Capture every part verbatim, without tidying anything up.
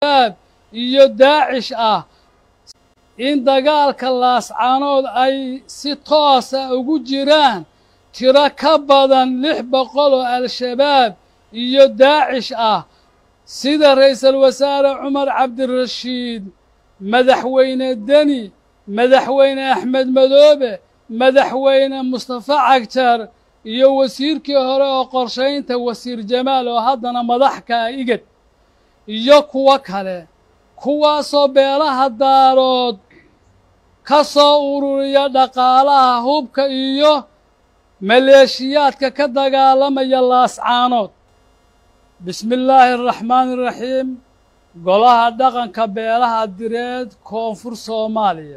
al-shabaab iyo daacish ah in dagaalka laascaanood ay si toosa ugu jiraan tiro ka badan lix boqol oo al-shabaab iyo daacish ah sida ra'iisul wasaare cumar cabdirashiid madaxweyne deni madaxweyne axmed madoobe madaxweyne mustafa cagjar iyo wasiirkii hore oo qorshaynta wasiir jamaal oo haddana madaxka igad iyo kuwo kale kuwaasoo beelaha daarood ka soo ururiya dhaqaalaha hubka iyo maleeshiyaadka ka dagaalamaya laascaanood bismi illaahi araxmaani iraxiim golaha dhaqanka beelaha direed koonfur soomaaliya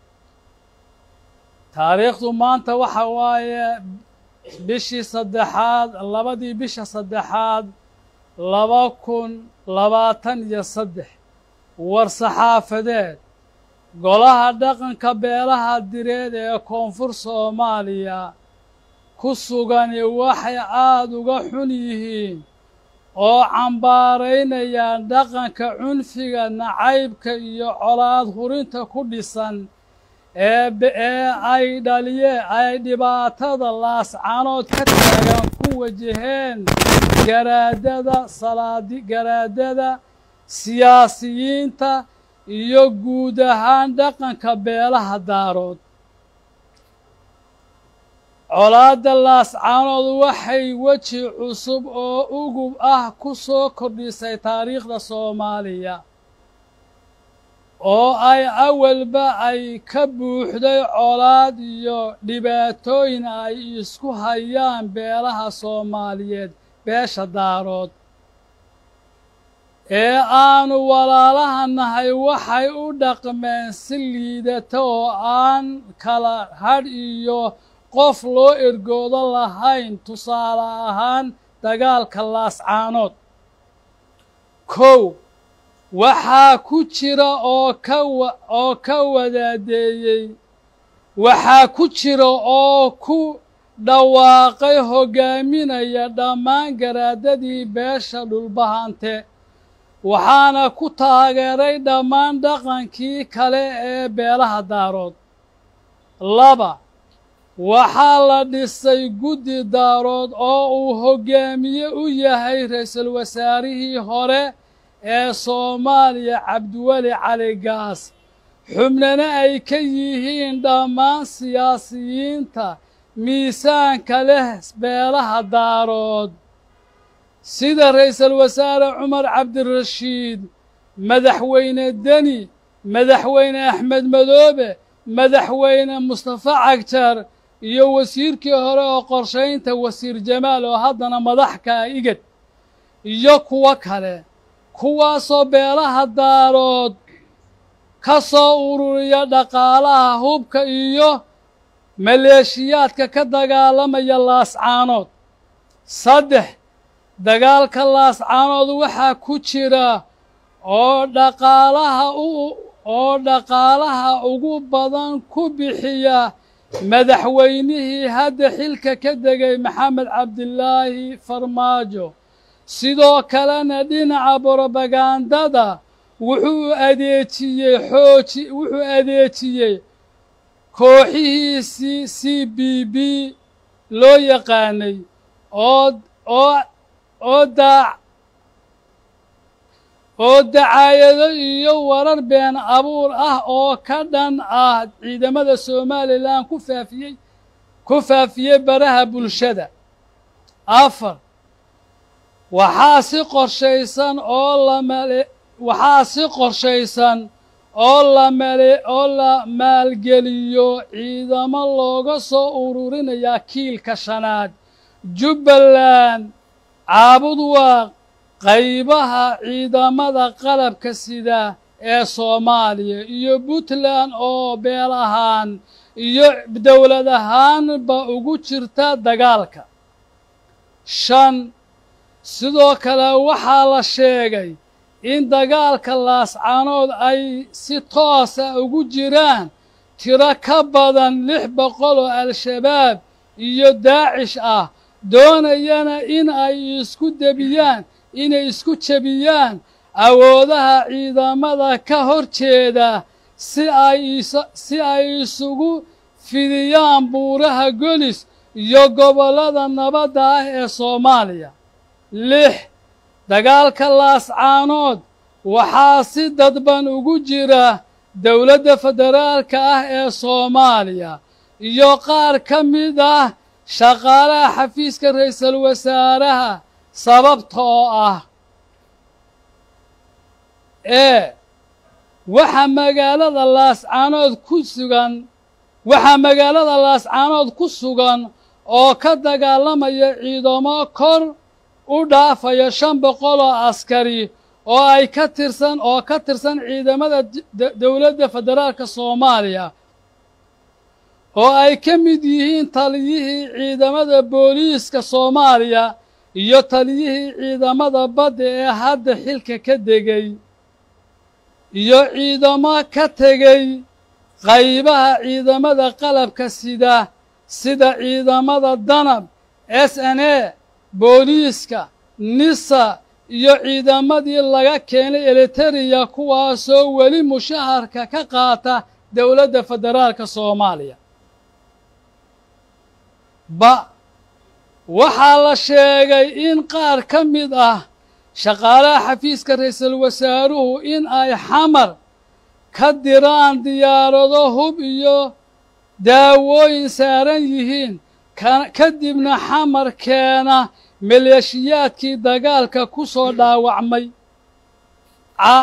taariikhdu maanta waxa waaye bishii saddexaad labadii bisha saddexaad laba kun labaatan iyo saddex war saxaafadeed golaha dhaqanka beelaha direed ee koonfur soomaaliya ku sugani waxay aada uga xun yihiin oo cambaaraynayaan dhaqanka cunfiga nacaybka iyo colaad hurinta ku dhisan ee ee ay dhaliyeen ay dhibaatada laascaanood ka taagan ku wajaheen garaadada salaadi garaadada siyaasiyiinta iyo guud ahaan dhaqanka beelaha daarood colaadda laascaanood waxay weji cusub oo ugub ah ku soo kordhisay taariikhda soomaaliya oo ay awalba ay ka buuxday colaad iyo dhibaatooyin ay isku hayaan beelaha soomaaliyeed beesha daarood ee aanu walaalaha nahay waxay u dhaqmeen si liidata oo aan kala hadh iyo qof loo ergoodo lahayn tusaale ahaan dagaalka laascaanood kow waxaa ku jira oo ka oo ka wadaadeeyey waxaa ku jira oo ku dhawaaqay hoggaaminaya dhammaan garaadadii beesha dhulbahante waxaana ku taageeray dhammaan dhaqankii kale ee beelaha daarood laba waxaa la dhisay guddi daarood oo uu hoggaamiye u yahay ra'iisul wasaarihii hore ee soomaaliya cabdiweli cali gaas xubnana ay ka yihiin dhammaan siyaasiyiinta miisaanka leh beelaha daarood sida ra'iisul wasaare cumar cabdirashiid madaxweyne deni madaxweyne axmed madoobe madaxweyne mustafa cagjar iyo wasiirkii hore oo qorshaynta wasiir jamaal oo haddana madaxka igad iyo kuwo kale kuwaasoo beelaha daarood ka soo ururiya dhaqaalaha hubka iyo maleeshiyaadka ka dagaalamaya laascaanood saddex dagaalka laascaanood waxaa ku jira oo dhaqaalaha u oo dhaqaalaha ugu badan ku bixiya madaxweynihii hadda xilka ka degay maxamed cabdilaahi farmaajo sidoo kalena dhinaca brobagandada wuxuu adeejiyey xooji wuxuu adeejiyey kooxihiisii c b b loo yaqaanay oo oo oo daac oo dacaayado iyo warar been abuur ah oo ka dhan ah ciidamada somalilan ku faafiyey ku faafiyey baraha bulshada afar waxaa si qorshaysan oo la male waxaa si qorshaysan oo la male oo la maalgeliyo ciidamo looga soo ururinaya kiilka shanaad jubbaland caabudwaaq qaybaha ciidamada qalabka sida ee soomaaliya iyo puntland oo beel ahaan iyo dowlad ahaanba ugu jirta dagaalka shan sidoo kale waxaa la sheegay in dagaalka laascaanood ay si toosa ugu jiraan tiro ka badan lix boqol oo al-shabaab iyo daacish ah doonayana in ay isku debiyaan inay isku jebiyaan awoodaha ciidamada ka horjeeda si ay si ay isugu fidiyaan buuraha golis iyo gobollada nabadda ah ee Soomaaliya. lix dagaalka Laascaanood waxaa si dadban ugu jira dowladda federaalka ah ee Soomaaliya iyo qaar ka mid ah shaqaalaha xafiiska ra'iisul wasaaraha sababtoo ah ee waxa magaalada Laascaanood ku sugan waxa magaalada Laascaanood ku sugan oo ka dagaalamaya ciidamo kor u dhaafaya shan boqol oo askari oo ay ka tirsan oo ka tirsan ciidamada dowladda federaalka Soomaaliya oo ay ka mid yihiin taliyihii ciidamada booliiska Soomaaliya iyo taliyihii ciidamada badda ee hadda xilka ka degay iyo ciidamo ka tegay qaybaha ciidamada qalabka sida sida ciidamada danab S N A booliiska nisa iyo ciidamadii laga keenay Eritrea kuwaasoo weli mushaharka ka qaata dowladda federaalka Soomaaliya. ba waxaa la sheegay in qaar ka mid ah shaqaalaha xafiiska ra'iisul wasaaruhu in ay xamar ka diraan diyaarado hub iyo daawooyin saaran yihiin kadibna xamar keena maleeshiyaadkii dagaalka ku soo dhaawacmay. ca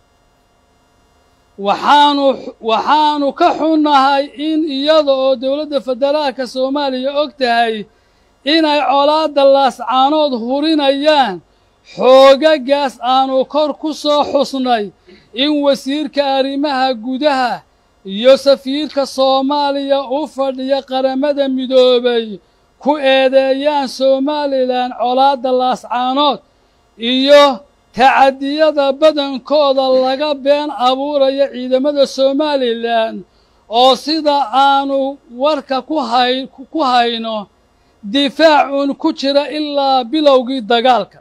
waxaanu waxaanu ka xunnahay in iyada oo dowladda federaalka Soomaaliya og tahay inay colaadda Laascaanood hurinayaan xoogagaas aanu kor ku soo xusnay in wasiirka arrimaha gudaha iyo safiirka Soomaaliya u fadhiya qaramada midoobay ku eedeeyaan Somaliland colaadda Laascaanood iyo tacadiyada badankooda laga been abuuraya ciidamada Somaliland oo sida aanu warka ku hay ku hayno difaacun ku jira ilaa bilowgii dagaalka.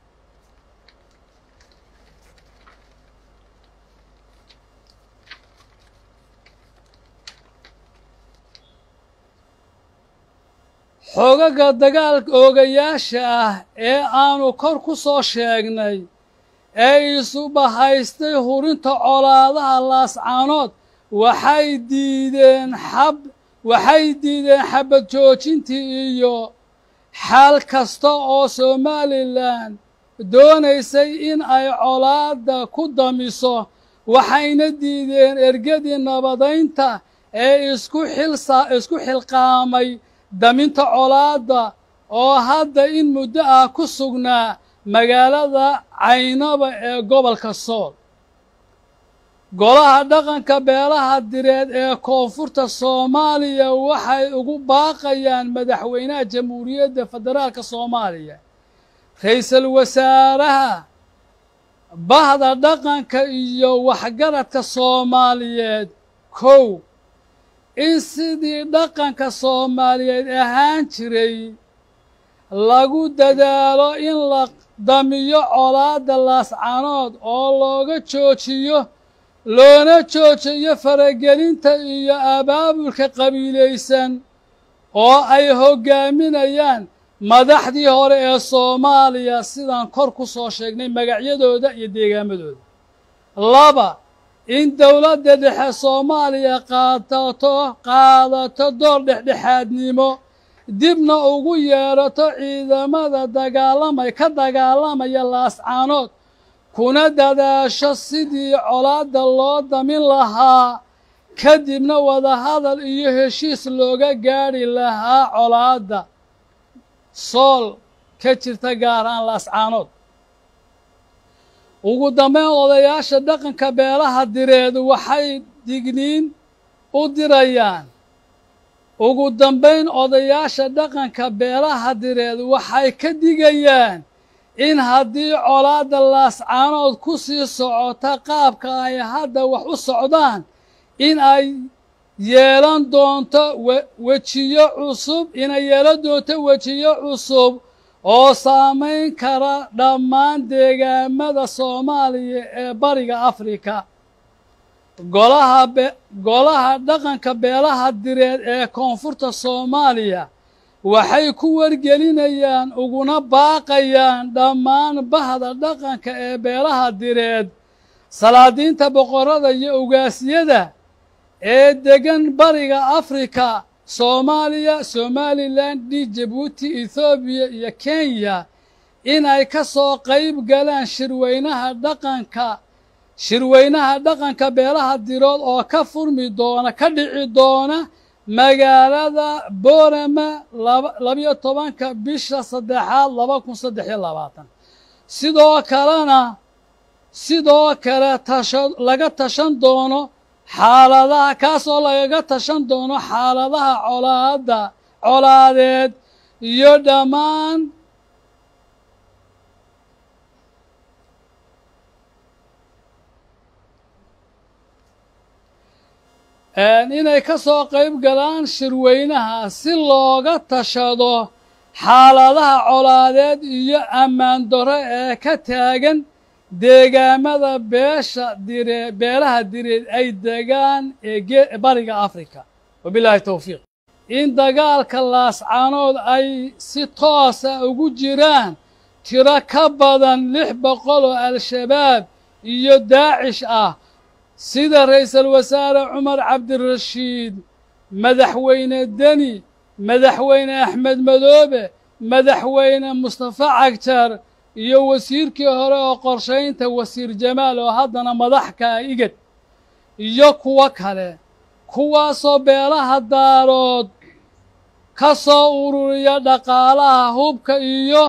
xoogaga dagaalka oogayaasha ah ee aanu kor ku soo sheegnay ee isu bahaystay hurinta colaadaha Laascaanood waxay diideen xab waxay diideen xabad joojintii iyo xal kasta oo Somaliland doonaysay in ay colaadda ku damiso waxayna diideen ergadii nabadaynta ee isku xilsa isku xilqaamay daminta colaadda oo hadda in muddo ah ku sugnaa magaalada Caynaba ee gobolka Sool. golaha dhaqanka beelaha direed ee koonfurta Soomaaliya waxay ugu baaqayaan madaxweynaha jamhuuriyadda federaalka Soomaaliya ra'iisul wasaaraha bahda dhaqanka iyo waxgaradka Soomaaliyeed kow in sidii dhaqanka Soomaaliyeed ahaan jiray lagu dadaalo in la damiyo colaadda Laascaanood oo looga joojiyo loona joojiyo faragelinta iyo abaabulka qabiilaysan oo ay hogaaminayaan madaxdii hore ee Soomaaliya sidaan kor ku soo sheegnay magacyadooda iyo deegaamadooda. laba in dowladda dhexe Soomaaliya qaadato qaadato door dhexdhexaadnimo dibna ugu yeerato ciidamada dagaalamay ka dagaalamaya Laascaanood kuna dadaasho sidii colaadda loo damin lahaa kadibna wadahadal iyo heshiis looga gaari lahaa colaadda Sool ka jirta gaar ahaan Laascaanood. ugu dambeyn odayaasha dhaqanka beelaha direed waxay digniin u dirayaan ugu dambeyn odayaasha dhaqanka beelaha direed waxay ka digayaan in haddii colaadda Laascaanood ku sii socota qaabka ay hadda wax u socdaan in ay yeelan doonto wejiyo cusub inay yeelan doonto wejiyo cusub oo saamayn kara dhammaan deegaamada Soomaaliya ee bariga Afrika. golaha golaha dhaqanka beelaha direed ee koonfurta Soomaaliya waxay ku wargelinayaan uguna baaqayaan dhammaan bahda dhaqanka ee beelaha direed, salaadiinta boqorada iyo ugaasyada ee degan bariga Afrika, Soomaaliya, Somaliland, Djibouti, Ethiopia iyo Kenya inay ka soo qayb galaan shirweynaha dhaqanka shirweynaha dhaqanka beelaha dirood oo ka furmi doona ka dhici doona magaalada Boorama labiyo tobanka bisha saddexaad laba kun saddex iyo labaatan. sidoo kalena sidoo kale tashan laga tashan doono xaaladaha kaasoo lagaga tashan doono xaaladaha colaada colaadeed iyo dhammaan inay ka soo qayb galaan shirweynaha si looga tashado xaaladaha colaadeed iyo ammaan darro ee ka taagan deegaamada beesha dire beelaha direed ay degaan ee bariga Afrika. wabilaahi tawfiiq. in dagaalka laascaanood ay si toos ah ugu jiraan tiro ka badan lix boqol oo al-shabaab iyo daacish ah, sida ra'iisul wasaare Cumar Cabdirashiid, madaxweyne Deni, madaxweyne Axmed Madoobe, madaxweyne Mustafa Cagjar iyo wasiirkii hore oo qorshaynta wasiir Jamaal oo haddana madaxka igad iyo kuwa kale, kuwaasoo beelaha daarood ka soo ururiya dhaqaalaha hubka iyo